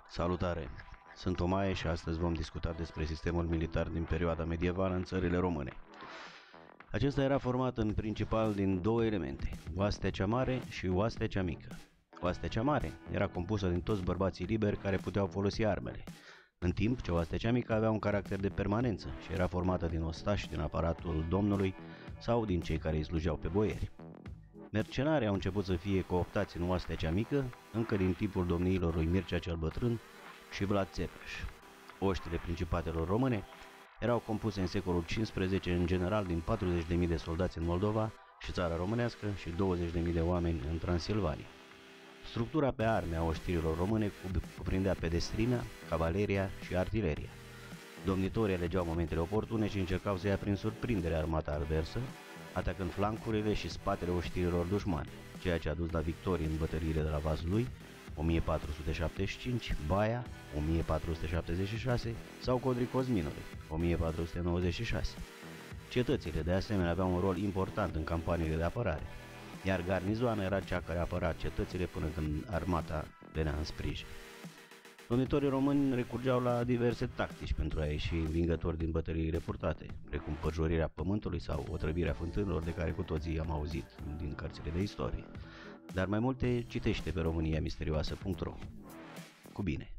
Salutare! Sunt Omae și astăzi vom discuta despre sistemul militar din perioada medievală în țările române. Acesta era format în principal din două elemente, oastea cea mare și oastea cea mică. Oastea cea mare era compusă din toți bărbații liberi care puteau folosi armele, în timp ce oastea cea mică avea un caracter de permanență și era formată din ostași din aparatul domnului sau din cei care îi slujeau pe boieri. Mercenarii au început să fie cooptați în oastea cea mică încă din timpul domniilor lui Mircea cel Bătrân și Vlad Țepeș. Oștile principatelor române erau compuse în secolul XV în general din 40.000 de soldați în Moldova și țara românească și 20.000 de oameni în Transilvania. Structura pe arme a oștirilor române cuprindea pedestrina, cavaleria și artileria. Domnitorii alegeau momentele oportune și încercau să ia prin surprindere armata adversă, atacând flancurile și spatele oștirilor dușmani, ceea ce a dus la victorii în bătăliile de la Vaslui, 1475, Baia, 1476 sau Codricozminului, 1496. Cetățile de asemenea aveau un rol important în campaniile de apărare, iar garnizoana era cea care apăra cetățile până când armata venea în sprijin. Domnitorii români recurgeau la diverse tactici pentru a ieși învingători din bătăliile purtate, precum păjurirea pământului sau otrăvirea fântânilor de care cu toții am auzit din cărțile de istorie. Dar mai multe citește pe româniamisterioasă.ro. Cu bine!